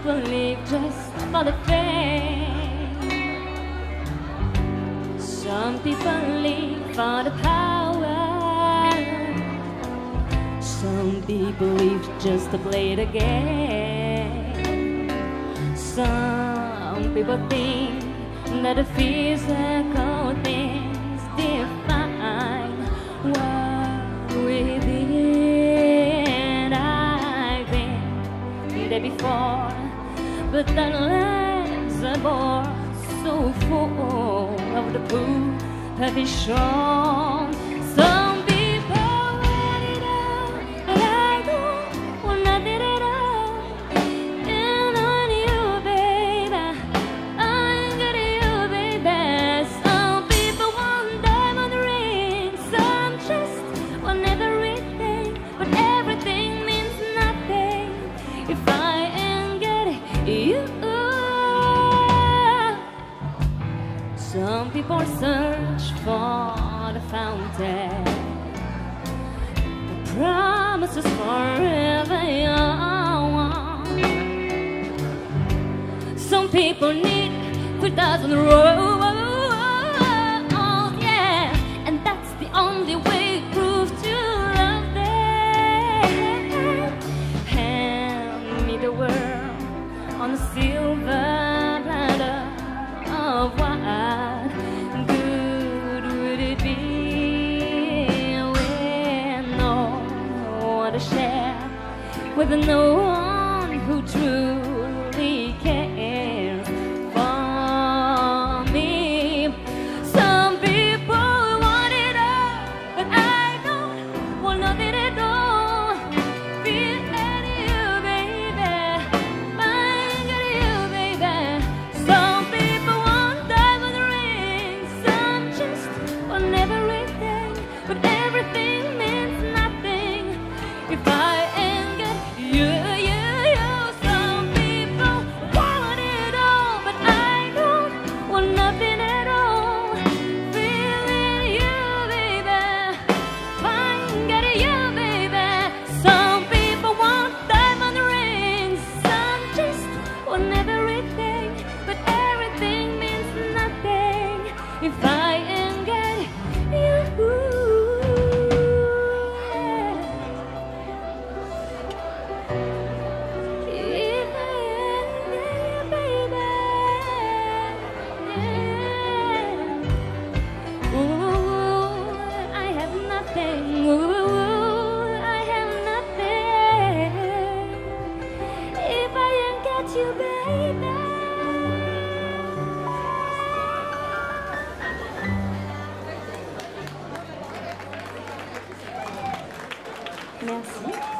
people live just for the fame. Some people live for the power. Some people live just to play the game. Some people think that the physical things define what within. I've been there before, but that lands are born so full of the proof have been shown. Some people want it all, but I don't want nothing at all. And on you, baby, I'm good at you, baby. Some people want diamond rings, some just want everything, but everything means nothing if I ain't got you. Some people search for the fountain, the promises forever young. Some people need 3,000 rows, yeah, and that's the only way proof to love them. Hand me the world on a silver platter of what good would it be when no one to share with no one who truly cares for me. Some people want it all, but I don't want nothing at all. Feel at you, baby, mine got you, baby. Some people want diamond rings, some just want everything, but everything means nothing if I ain't got you, you, you. Some people want it all, but I don't want nothing at all. Feeling you, baby, mine got you, baby. Some people want diamond rings, some just want everything, but everything means nothing if I ain't got you. If I ain't got you, baby, yeah. Ooh, I have nothing. Ooh, I have nothing if I ain't got you, baby. Merci.